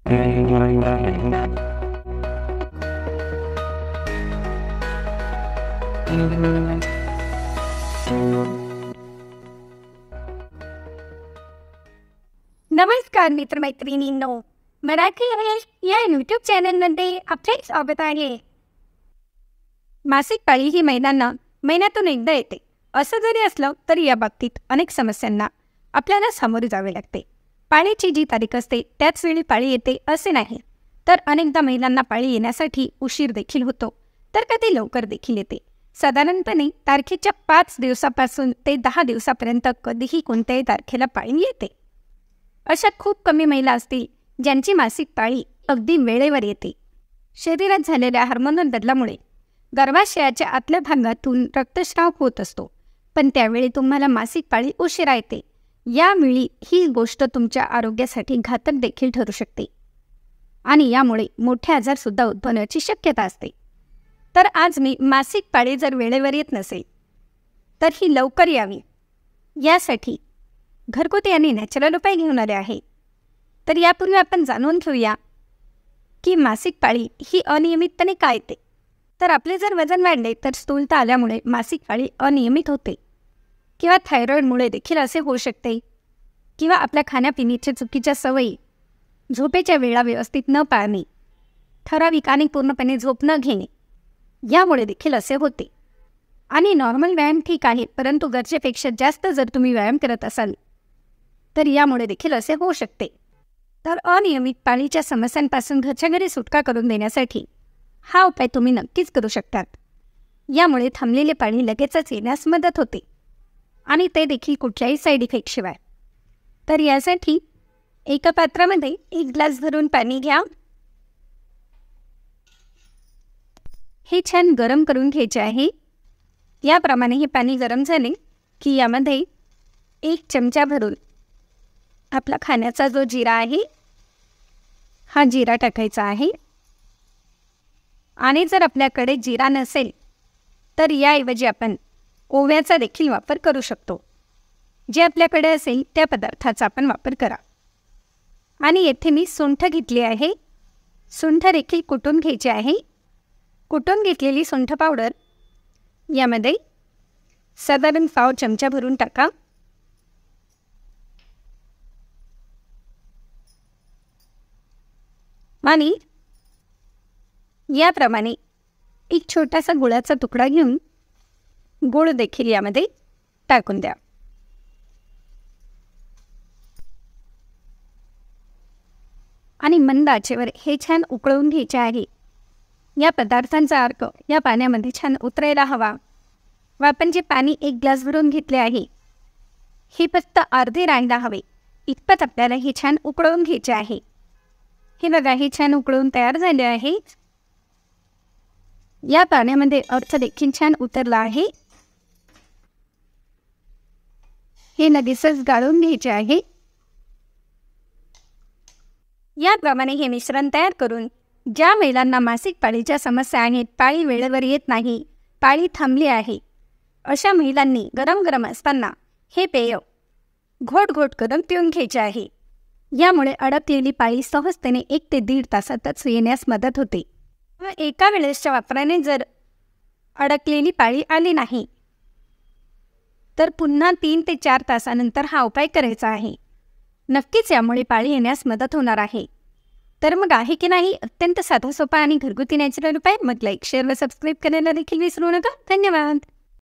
नमस्कार मित्रमैत्रिणींनो, मराठी इंग्लिश या यूट्यूब चॅनलमध्ये आपले स्वागत आहे. मासिक पाळी ही महिलांना महिन्यातून एकदा येते. असं जरी असलं तरी या बाबतीत अनेक समस्यांना आपल्याला सामोरे जावे लागते. पाळीची जी तारीख असते त्याच वेळी पाळी येते असे नाही, तर अनेकदा महिलांना पाळी येण्यासाठी उशीर देखील होतो, तर कधी लवकर देखील येते. साधारणपणे तारखेच्या 5 दिवसापासून ते 10 दिवसापर्यंत कधीही कोणत्याही तारखेला पाळी येते. अशा खूप कमी महिला असतील ज्यांची मासिक पाळी अगदी वेळेवर येते. शरीरात झालेल्या हार्मोनल बदलामुळे गर्भाशयाच्या आतल्या भागातून रक्तस्राव होत असतो, पण त्यावेळी तुम्हाला मासिक पाळी उशिरा येते. यावेळी ही गोष्ट तुमच्या आरोग्यासाठी घातक देखील ठरू शकते आणि यामुळे मोठे आजारसुद्धा उद्भवण्याची शक्यता असते. तर आज मी मासिक पाळी जर वेळेवर येत नसेल तर ही लवकर यावी यासाठी घरगुती आणि नॅचरल उपाय घेऊन आले आहे. तर यापूर्वी आपण जाणून घेऊया की मासिक पाळी ही अनियमितपणे का येते. तर आपले जर वजन वाढले तर स्थूलता आल्यामुळे मासिक पाळी अनियमित होते, किंवा थायरॉईडमुळे देखील असे होऊ शकते, किंवा आपल्या खाण्यापिण्याच्या चुकीच्या सवयी, झोपेच्या वेळा व्यवस्थित न पाळणे, ठराविक आणि पूर्णपणे झोप न घेणे यामुळे देखील असे होते. आणि नॉर्मल व्यायाम ठीक आहे, परंतु गरजेपेक्षा जास्त जर तुम्ही व्यायाम करत असाल तर यामुळे देखील असे होऊ शकते. तर अनियमित पाळीच्या समस्यांपासून घरच्या घरी सुटका करून देण्यासाठी हा उपाय तुम्ही नक्कीच करू शकतात. यामुळे थांबलेली पाळी लगेचच येण्यास मदत होते आणि ते देखील कुठल्याही साईड इफेक्टशिवाय. तर यासाठी एका पात्रामध्ये 1 ग्लास भरून पाणी घ्या. हे छान गरम करून घ्यायचे आहे. याप्रमाणे हे पाणी गरम झाले की यामध्ये 1 चमचा भरून आपला खाण्याचा जो जिरा आहे हा जिरा टाकायचा आहे. आणि जर आपल्याकडे जिरा नसेल तर याऐवजी आपण ओव्याचा देखील वापर करू शकतो. जे आपल्याकडे असेल त्या पदार्थाचा आपण वापर करा. आणि येथे मी सुंठ घेतली आहे. सुंठ देखील कुटून घ्यायची आहे. कुटून घेतलेली सुंठ पावडर यामध्ये साधारण पाव चमचा भरून टाका. आणि याप्रमाणे एक छोटासा गुळाचा तुकडा घेऊन गुळ देखील यामध्ये टाकून द्या. आणि मंद आचेवर हे छान उकळून घ्यायचे आहे. या पदार्थांचा अर्क या पाण्यामध्ये छान उतरायला हवा. व आपण जे पाणी 1 ग्लास भरून घेतले आहे हे फक्त अर्धे राहायला हवे इतपत आपल्याला हे छान उकळून घ्यायचे आहे. हे बघा, हे छान उकळून तयार झाले आहे. या पाण्यामध्ये अर्क देखील छान उतरला आहे. हे लगेचच गाळून घ्यायचे आहे. याप्रमाणे हे मिश्रण तयार करून ज्या महिलांना मासिक पाळीच्या समस्या आहेत, पाळी वेळेवर येत नाही, पाळी थांबली आहे, अशा महिलांनी गरम गरम असताना हे पेय घोट घोट करून पिऊन घ्यायचे आहे. यामुळे अडकलेली पाळी सहजतेने 1 ते 1.5 तासातच येण्यास मदत होते. व एका वेळेसच्या वापराने जर अडकलेली पाळी आली नाही तर पुन्हा 3 ते 4 तासानंतर हा उपाय करायचा आहे. नक्कीच यामुळे पाळी येण्यास मदत होणार आहे. तर मग आहे की नाही अत्यंत साधा सोपा आणि घरगुती नॅचरल उपाय? मग लाईक, शेअर व सबस्क्राईब करायला देखील विसरू नका. धन्यवाद.